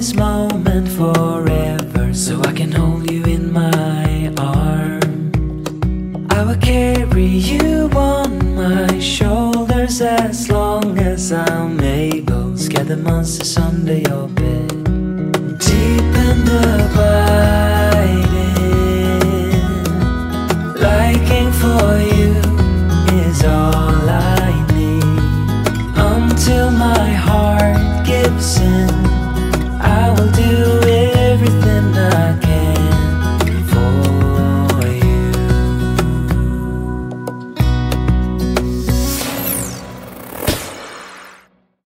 this moment forever, so I can hold you in my arm. I will carry you on my shoulders as long as I'm able. Scare the monsters under your bed. Deep in the